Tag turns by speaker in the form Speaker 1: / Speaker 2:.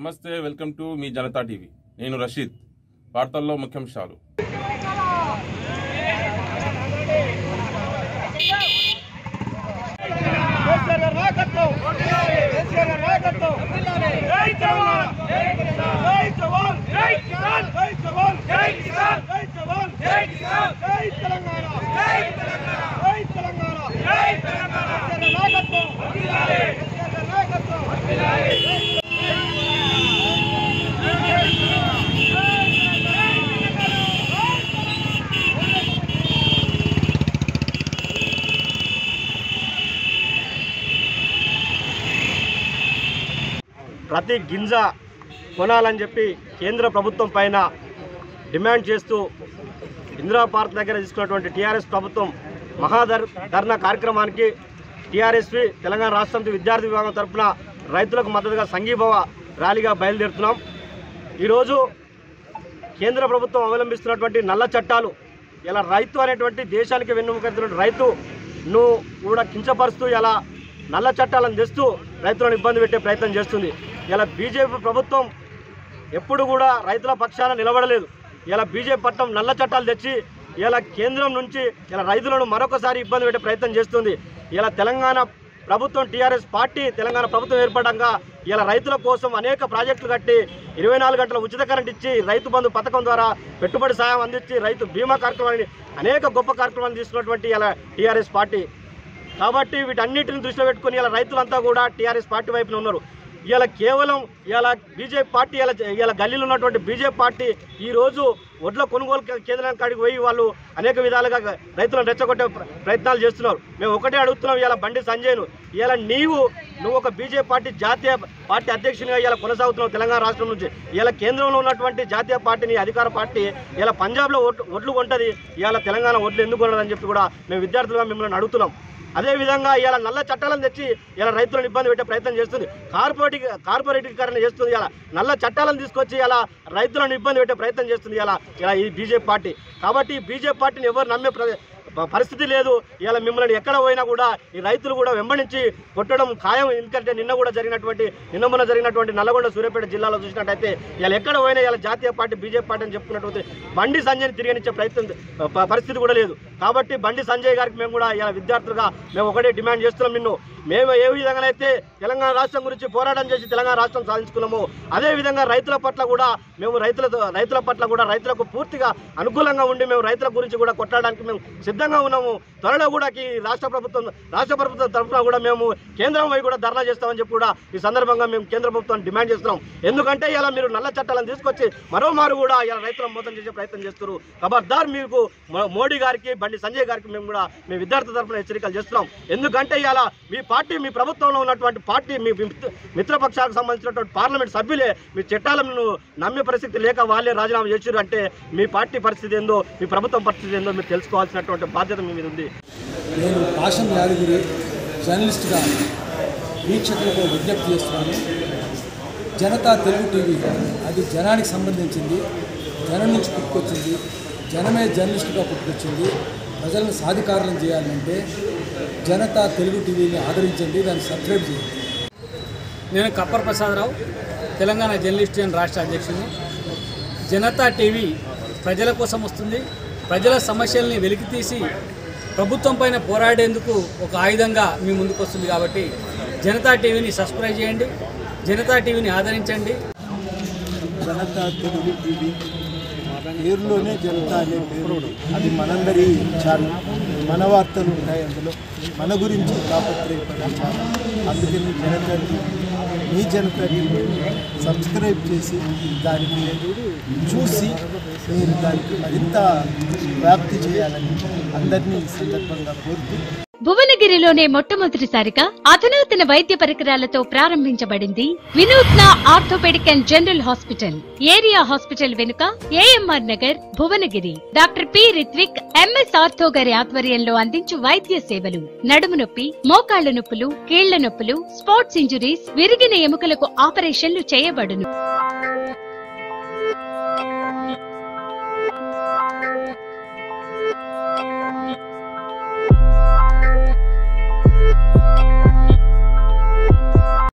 Speaker 1: నమస్తే, welcome to మీ Janata TV. నేను రషీద్. వార్తల్లో ముఖ్యాంశాలు.
Speaker 2: ప్రతి గింజ కొనాలని చెప్పి కేంద్ర ప్రభుత్వం పైన డిమాండ్ చేస్తూ ఇందిరా పార్క్ దగ్గర తీసుకున్నటువంటి టీఆర్ఎస్ ప్రభుత్వం మహాధర్నా కార్యక్రమానికి టీఆర్ఎస్వి తెలంగాణ రాష్ట్ర సమితి విద్యార్థి విభాగం తరఫున రైతులకు మద్దతుగా సంఘీభావ ర్యాలీగా బయలుదేరుతున్నాం. ఈరోజు కేంద్ర ప్రభుత్వం అవలంబిస్తున్నటువంటి నల్ల చట్టాలు ఇలా రైతు అనేటువంటి దేశానికి వెన్నుముకైనటువంటి రైతును కూడా కించపరుస్తూ ఇలా నల్ల చట్టాలను తెస్తూ రైతులను ఇబ్బంది పెట్టే ప్రయత్నం చేస్తుంది. ఇలా బీజేపీ ప్రభుత్వం ఎప్పుడు కూడా రైతుల పక్షాన నిలబడలేదు. ఇలా బీజేపీ పట్టం నల్ల చట్టాలు తెచ్చి ఇలా కేంద్రం నుంచి ఇలా రైతులను మరొకసారి ఇబ్బంది పెట్టే ప్రయత్నం చేస్తుంది. ఇలా తెలంగాణ ప్రభుత్వం టీఆర్ఎస్ పార్టీ తెలంగాణ ప్రభుత్వం ఏర్పడంగా ఇలా రైతుల కోసం అనేక ప్రాజెక్టులు కట్టి 24 గంటల ఉచిత కరెంట్ ఇచ్చి రైతు బంధు పథకం ద్వారా పెట్టుబడి సాయం అందించి రైతు బీమా కార్యక్రమాన్ని అనేక గొప్ప కార్యక్రమాలు తీసుకున్నటువంటి ఇలా టీఆర్ఎస్ పార్టీ. కాబట్టి వీటన్నిటిని దృష్టిలో పెట్టుకుని ఇలా రైతులంతా కూడా టీఆర్ఎస్ పార్టీ వైపున ఉన్నారు. ఇలా కేవలం ఇలా బీజేపీ పార్టీ ఇలా గల్లీలో ఉన్నటువంటి బీజేపీ పార్టీ ఈరోజు వడ్ల కొనుగోలు కేంద్రానికి కాడికి పోయి వాళ్ళు అనేక విధాలుగా రైతులను రెచ్చగొట్టే ప్రయత్నాలు చేస్తున్నారు. మేము ఒకటే అడుగుతున్నాం, ఇలా బండి సంజయ్ను ఇలా నువ్వు ఒక బీజేపీ పార్టీ జాతీయ పార్టీ అధ్యక్షునిగా ఇలా కొనసాగుతున్నావు తెలంగాణ రాష్ట్రం నుంచి. ఇలా కేంద్రంలో ఉన్నటువంటి జాతీయ పార్టీని అధికార పార్టీ ఇలా పంజాబ్లో ఒడ్లు కొంటది, ఇలా తెలంగాణ ఒడ్లు ఎందుకు కొనదని చెప్పి కూడా మేము విద్యార్థులుగా మిమ్మల్ని అడుగుతున్నాం. అదేవిధంగా ఇలా నల్ల చట్టాలను తెచ్చి ఇలా రైతులను ఇబ్బంది పెట్టే ప్రయత్నం చేస్తుంది, కార్పొరేటీకరణ చేస్తుంది. ఇలా నల్ల చట్టాలను తీసుకొచ్చి ఇలా రైతులను ఇబ్బంది పెట్టే ప్రయత్నం చేస్తుంది ఇలా ఈ బీజేపీ పార్టీ. కాబట్టి ఈ బీజేపీ పార్టీని ఎవరు నమ్మే పరిస్థితి లేదు. ఇలా మిమ్మల్ని ఎక్కడ పోయినా కూడా ఈ రైతులు కూడా వెంబడించి కొట్టడం ఖాయం. ఎందుకంటే నిన్న మొన్న జరిగినటువంటి నల్గొండ సూర్యాపేట జిల్లాలో చూసినట్టయితే ఇలా ఎక్కడ పోయినా ఇలా జాతీయ పార్టీ బీజేపీ పార్టీ అని చెప్పుకున్నట్టు బండి సంజయ్ని తిరిగినిచ్చే పరిస్థితి కూడా లేదు. కాబట్టి బండి సంజయ్ గారికి మేము కూడా ఇలా విద్యార్థులుగా మేము ఒకటే డిమాండ్ చేస్తున్నాం. మేము ఏ విధంగానైతే తెలంగాణ రాష్ట్రం గురించి పోరాటం చేసి తెలంగాణ రాష్ట్రం సాధించుకున్నాము, అదేవిధంగా రైతుల పట్ల కూడా మేము రైతులకు పూర్తిగా అనుకూలంగా ఉండి మేము రైతుల గురించి కూడా కొట్టడానికి మేము సిద్ధంగా ఉన్నాము. త్వరలో కూడా రాష్ట్ర ప్రభుత్వం తరఫున కూడా మేము కేంద్రం వైపు కూడా ధర్నా చేస్తామని చెప్పి కూడా ఈ సందర్భంగా మేము కేంద్ర ప్రభుత్వాన్ని డిమాండ్ చేస్తున్నాం. ఎందుకంటే ఇలా మీరు నల్ల చట్టాలను తీసుకొచ్చి మరోమారు కూడా ఇలా రైతులను మోసం చేసే ప్రయత్నం చేస్తున్నారు. ఖబర్దార్, మీకు మోడీ గారికి బండి సంజయ్ గారికి మేము విద్యార్థి తరఫున హెచ్చరికలు చేస్తున్నాం. ఎందుకంటే ఇలా మీ ప్రభుత్వంలో ఉన్నటువంటి పార్టీ మీ మిత్రపక్షాలకు సంబంధించినటువంటి పార్లమెంట్ సభ్యులే మీ చట్టాలను నమ్మే పరిస్థితి లేక వాళ్ళే రాజీనామా చేశారు. అంటే మీ పార్టీ పరిస్థితి ఏందో, మీ ప్రభుత్వం పరిస్థితి ఏందో మీరు తెలుసుకోవాల్సినటువంటి బాధ్యత మీ మీద ఉంది.
Speaker 3: నేను పాషం యాదగిరి జర్నలిస్ట్గా వీక్షకులకు విజ్ఞప్తి చేస్తున్నాను. జనతా తెలుగు టీవీ అది జనానికి సంబంధించింది, జనం నుంచి పుట్టుకొచ్చింది, జనమే జర్నలిస్టుగా పుట్టుకొచ్చింది. ప్రజలను సాధికారులను చేయాలంటే జనతా తెలుగు టీవీని ఆదరించండి, దాన్ని సబ్స్క్రైబ్ చేయండి.
Speaker 4: నేను కప్పర్ ప్రసాదరావు, తెలంగాణ జర్నలిస్ట్ యూనియన్ రాష్ట్ర అధ్యక్షుడు. జనతా టీవీ ప్రజల కోసం వస్తుంది. ప్రజల సమస్యల్ని వెలికితీసి ప్రభుత్వం పైన పోరాడేందుకు ఒక ఆయుధంగా మీ ముందుకు వస్తుంది. కాబట్టి జనతా టీవీని సబ్స్క్రైబ్ చేయండి, జనతా టీవీని ఆదరించండి.
Speaker 5: జనతా తెలుగు టీవీ పేరులోనే జనతా అనే పేరు, అది మనందరి ఛానల్. మన వార్తలు ఉంటాయి అందులో, మన గురించి తాపత్రయపడే ఛానల్. అందుకని జనతా మీ జనతా టీవీ సబ్స్క్రైబ్ చేసి దానికి చూసి మీరు దానికి మరింత వ్యాప్తి చేయాలని అందరినీ ఈ సందర్భంగా కోరుతూ,
Speaker 6: భువనగిరిలోనే మొట్టమొదటిసారిగా అధునాతన వైద్య పరికరాలతో ప్రారంభించబడింది వినూత్న orthopedic and general hospital. Area hospital వెనుక AMR Nagar, Bhuvanagiri. Doctor P Rithvik MS ortho గారి ఆధ్వర్యంలో అందించు వైద్య సేవలు: నడుము నొప్పి, మోకాళ్ల నొప్పులు, కీళ్ల నొప్పులు, స్పోర్ట్స్ ఇంజురీస్, విరిగిన ఎముకలకు ఆపరేషన్లు చేయబడును.